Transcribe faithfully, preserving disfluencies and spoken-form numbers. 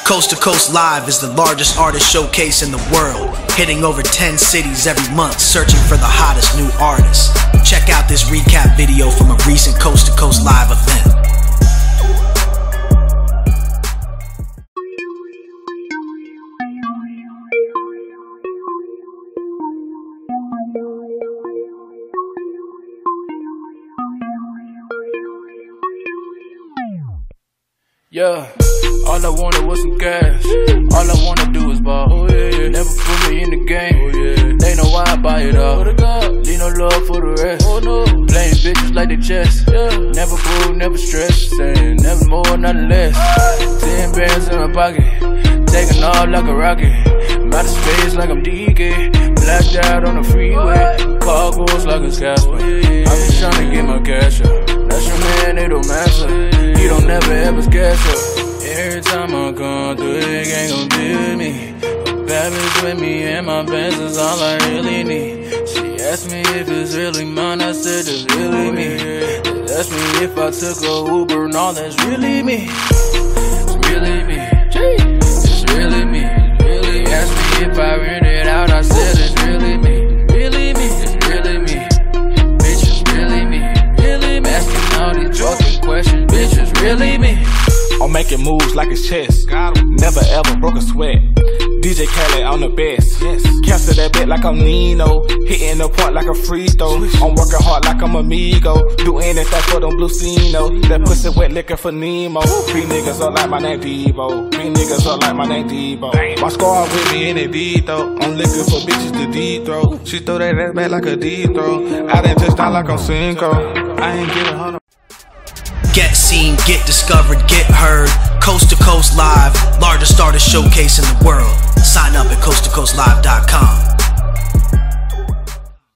Coast to Coast Live is the largest artist showcase in the world, hitting over ten cities every month, searching for the hottest new artists. Check out this recap video from a recent Coast to Coast Live event. Yeah, all I wanted was some cash. All I wanna do is ball. Oh, yeah, yeah. Never put me in the game. Oh, yeah. They know why I buy it all. Leave no love for the rest. Oh, no. Playing bitches like they chess. Yeah. Never boo, never stress. Saying never more, nothing less. Ten bands in my pocket, taking off like a rocket. I'm out of space like I'm D K. Blacked out on the freeway. Car goes like a Casper. I'm just trying to get my cash up. That's your man, they don't matter. He don't never ever sketch up. Every time I come through, they ain't gon' deal with me. A bad bitch with me and my bands is all I really need. She asked me if it's really mine, I said it's really me. They asked me if I took a Uber and all that's really me. It's really me. It's really me. Really asked me if I rent it out, I said it's really me. Really me. It's really me. Bitch, it's really me. Really me. Asking all these fucking questions, bitch, it's really me. I'm making moves like it's chess. Never ever broke a sweat. D J Khaled on the best. Yes. Cancel that bet like I'm Nino. Hitting the point like a free throw. I'm working hard like I'm Amigo. Do anything for them Blucino. That pussy wet looking for Nemo. Three niggas up like my name Debo. Three niggas up like my name Debo. My squad with me in the D though. I'm looking for bitches to D throw. She throw that ass back like a D throw. I done touched down like I'm Cinco. I ain't giving her. Get seen, get discovered, get heard. Coast to Coast Live, largest artist showcase in the world. Sign up at coast to coast live dot com.